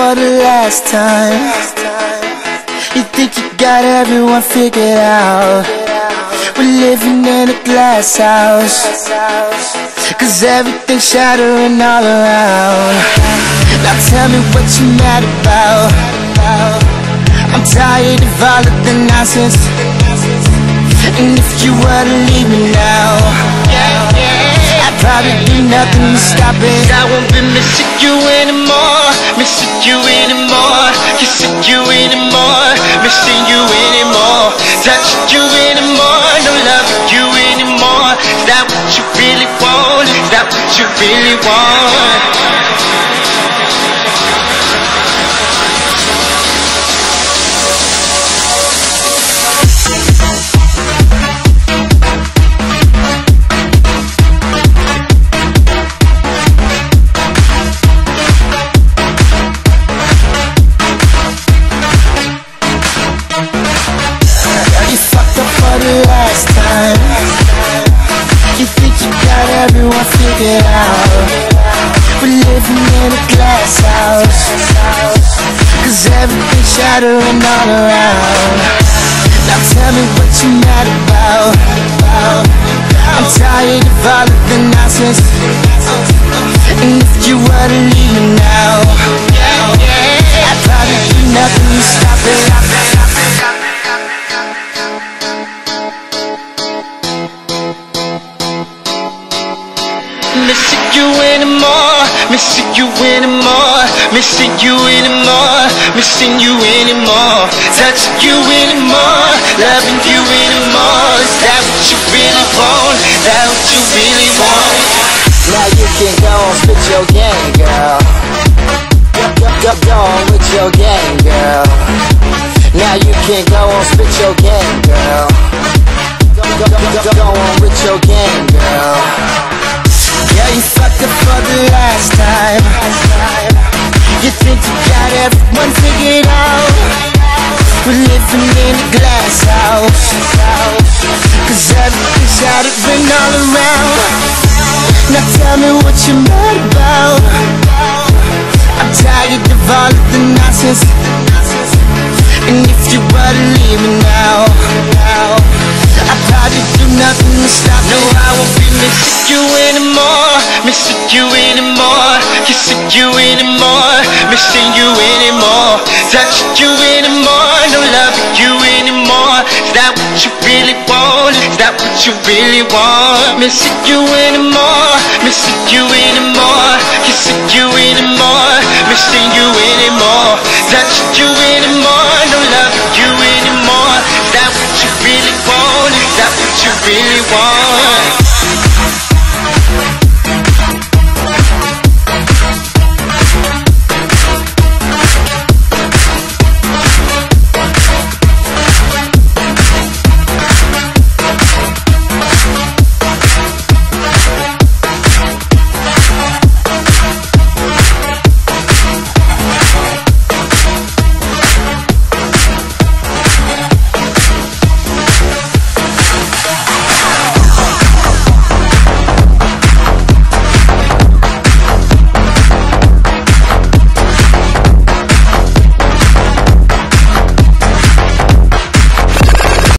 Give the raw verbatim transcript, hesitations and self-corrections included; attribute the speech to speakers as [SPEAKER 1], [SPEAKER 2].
[SPEAKER 1] for the last time. You think you got everyone figured out. We're living in a glass house, cause everything's shattering all around. Now tell me what you mad about. I'm tired of all of the nonsense, and if you were to leave me now, I'd probably do nothing to stop it.
[SPEAKER 2] I won't be missing you anymore, missing you anymore, kissing you anymore, missing you anymore, touching you anymore, no loving you anymore. Is that what you really want? Is that what you really want?
[SPEAKER 1] Last time, you think you got everyone figured out. We're living in a glass house, cause everything's shattering all around. Now tell me what you mad about. I'm tired of all of the nonsense, and if you were to leave me now, I'd probably do nothing to stop it.
[SPEAKER 2] Missing you anymore, missing you anymore, missing you anymore, missing you anymore, touching you anymore, loving you anymore. Is that what you really want? Is that what you really want?
[SPEAKER 1] Now you can go and spit your game, girl. Go, go, go, go on with your game, girl. Now you can go and spit your game, girl. Go, go, go, go, go on with your game, girl. Yeah, you fucked up for the last time. You think you got everyone figured out. We're living in a glass house, cause everything's shattering all around. Now tell me what you're mad about. I'm tired of all of the nonsense, and if you were to leave me now, I'd probably do nothing to stop it.
[SPEAKER 2] No, I won't be missing you anymore, missing you anymore, kissing you anymore, missing you anymore, touching you anymore, no loving you anymore. Is that what you really want? Is that what you really want? Missing you anymore, missing you anymore, kissing you anymore, missing you anymore, touching you anymore, no loving you anymore. Is that what you really want? Is that what you really want?